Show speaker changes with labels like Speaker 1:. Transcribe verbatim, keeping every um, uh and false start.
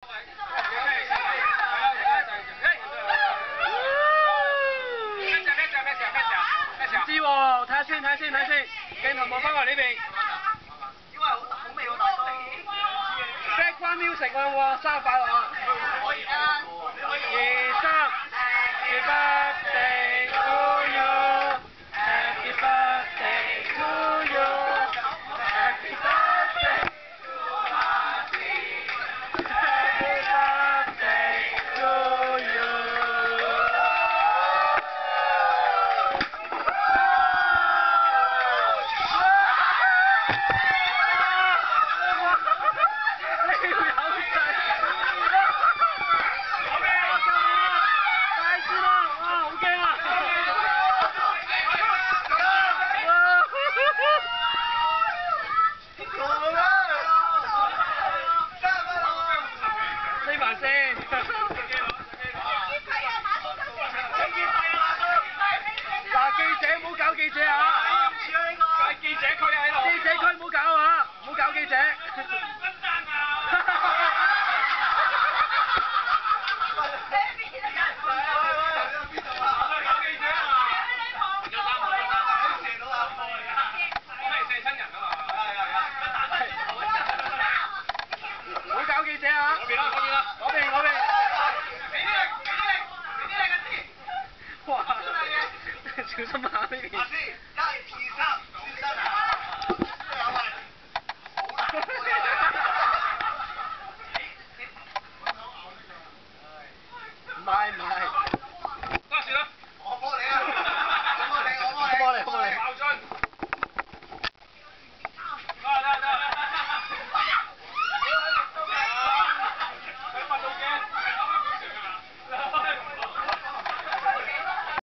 Speaker 1: 唔知喎，睇下先，睇下先，睇下先，鏡頭望翻過嚟呢邊。因為好好味喎，大哥。Background music 喎，生日快樂啊！可以啊。二三 ，Happy birthday to you，Happy birthday to you，Happy birthday to Happy birthday to you。嗱，記者唔好搞記者啊！喺記者區喺度。記者區唔好搞啊！唔好搞記者。唔好搞記者啊！嗰邊啦，嗰邊啦，嗰邊嗰邊。哇！小心下呢邊。老師，一二三，小心下。唔係唔係。